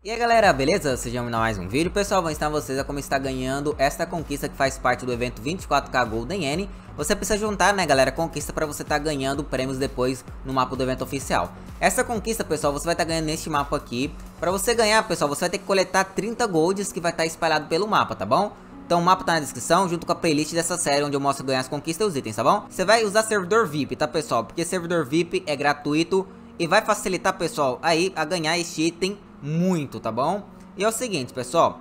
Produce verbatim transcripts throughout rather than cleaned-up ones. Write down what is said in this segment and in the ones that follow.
E aí galera, beleza? Sejam bem-vindos a mais um vídeo. Pessoal, vou ensinar vocês a como estar ganhando esta conquista que faz parte do evento vinte e quatro K Golden N. Você precisa juntar, né galera, conquista para você estar ganhando prêmios depois no mapa do evento oficial. Essa conquista, pessoal, você vai estar ganhando neste mapa aqui. Para você ganhar, pessoal, você vai ter que coletar trinta golds que vai estar espalhado pelo mapa, tá bom? Então o mapa tá na descrição, junto com a playlist dessa série, onde eu mostro ganhar as conquistas e os itens, tá bom? Você vai usar servidor V I P, tá pessoal? Porque servidor V I P é gratuito e vai facilitar, pessoal, aí a ganhar este item muito, tá bom? E é o seguinte, pessoal,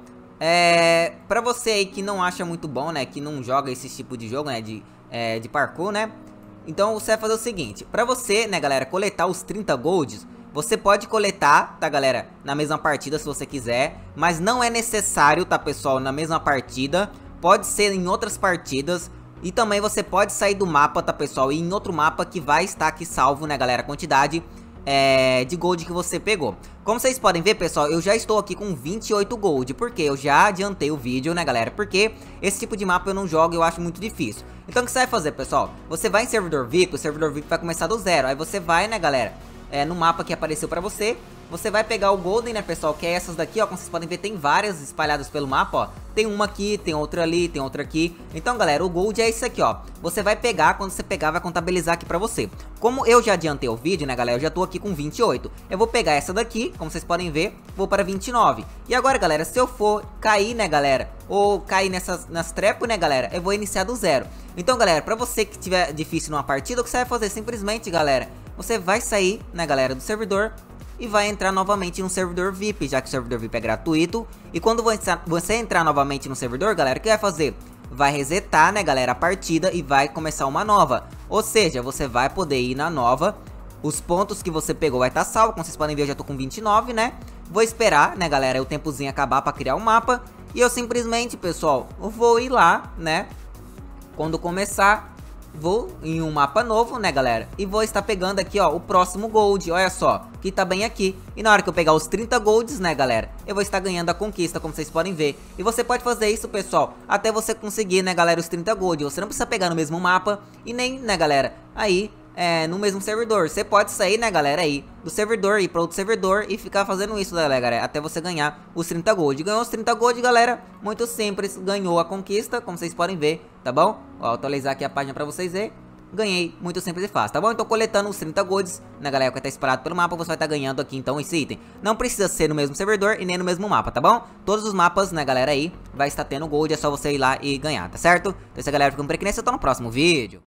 é... pra você aí que não acha muito bom, né, que não joga esse tipo de jogo, né, de, é, de parkour, né, então você vai fazer o seguinte, pra você, né, galera, coletar os trinta golds, você pode coletar, tá, galera, na mesma partida se você quiser, mas não é necessário, tá, pessoal, na mesma partida, pode ser em outras partidas, e também você pode sair do mapa, tá, pessoal, e em outro mapa que vai estar aqui salvo, né, galera, a quantidade É, de gold que você pegou. Como vocês podem ver, pessoal, eu já estou aqui com vinte e oito gold, porque eu já adiantei o vídeo, né, galera, porque esse tipo de mapa eu não jogo e eu acho muito difícil. Então o que você vai fazer, pessoal? Você vai em servidor V I P, o servidor V I P vai começar do zero, aí você vai, né, galera, é, no mapa que apareceu pra você, você vai pegar o golden, né, pessoal, que é essas daqui, ó, como vocês podem ver, tem várias espalhadas pelo mapa, ó, tem uma aqui, tem outra ali, tem outra aqui. Então, galera, o gold é isso aqui, ó, você vai pegar, quando você pegar, vai contabilizar aqui pra você. Como eu já adiantei o vídeo, né, galera, eu já tô aqui com vinte e oito, eu vou pegar essa daqui, como vocês podem ver, vou para vinte e nove. E agora, galera, se eu for cair, né, galera, ou cair nessas, nas trepos, né, galera, eu vou iniciar do zero. Então, galera, pra você que tiver difícil numa partida, o que você vai fazer? Simplesmente, galera, você vai sair, né, galera, do servidor e vai entrar novamente no servidor V I P, já que o servidor V I P é gratuito. E quando você entrar novamente no servidor, galera, o que vai fazer? Vai resetar, né, galera, a partida e vai começar uma nova. Ou seja, você vai poder ir na nova, os pontos que você pegou vai estar salvo. Como vocês podem ver, eu já tô com vinte e nove, né? Vou esperar, né, galera, o tempozinho acabar pra criar o mapa. E eu simplesmente, pessoal, eu vou ir lá, né, quando começar, vou em um mapa novo, né, galera, e vou estar pegando aqui, ó, o próximo gold, olha só, que tá bem aqui. E na hora que eu pegar os trinta golds, né, galera, eu vou estar ganhando a conquista, como vocês podem ver. E você pode fazer isso, pessoal, até você conseguir, né, galera, os trinta golds. Você não precisa pegar no mesmo mapa e nem, né, galera, aí é, no mesmo servidor. Você pode sair, né, galera, aí do servidor, ir para outro servidor e ficar fazendo isso, né, galera, até você ganhar os trinta gold. Ganhou os trinta gold, galera, muito simples, ganhou a conquista, como vocês podem ver, tá bom? Vou atualizar aqui a página para vocês verem. Ganhei, muito simples e fácil, tá bom? Então coletando os trinta golds, né, galera, que vai estar espalhado pelo mapa, você vai estar ganhando aqui, então, esse item. Não precisa ser no mesmo servidor e nem no mesmo mapa, tá bom? Todos os mapas, né, galera, aí, vai estar tendo gold, é só você ir lá e ganhar, tá certo? Então, essa galera, ficando por aqui, nesse, eu tô no próximo vídeo.